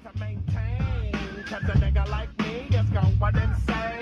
to maintain. Cause a nigga like me is going insane.